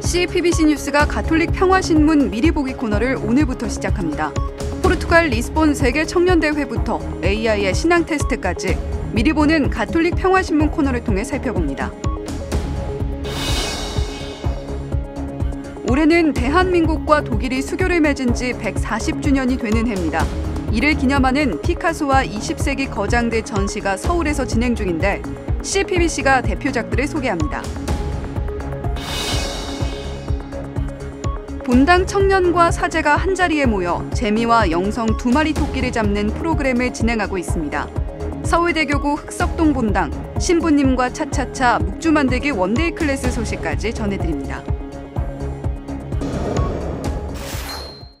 CPBC 뉴스가 가톨릭 평화신문 미리 보기 코너를 오늘부터 시작합니다. 포르투갈 리스본 세계청년대회부터 AI의 신앙 테스트까지 미리 보는 가톨릭 평화신문 코너를 통해 살펴봅니다. 올해는 대한민국과 독일이 수교를 맺은 지 140주년이 되는 해입니다. 이를 기념하는 피카소와 20세기 거장들 전시가 서울에서 진행 중인데 CPBC가 대표작들을 소개합니다. 본당 청년과 사제가 한자리에 모여 재미와 영성 두 마리 토끼를 잡는 프로그램을 진행하고 있습니다. 서울대교구 흑석동 본당, 신부님과 차차차 묵주 만들기 원데이 클래스 소식까지 전해드립니다.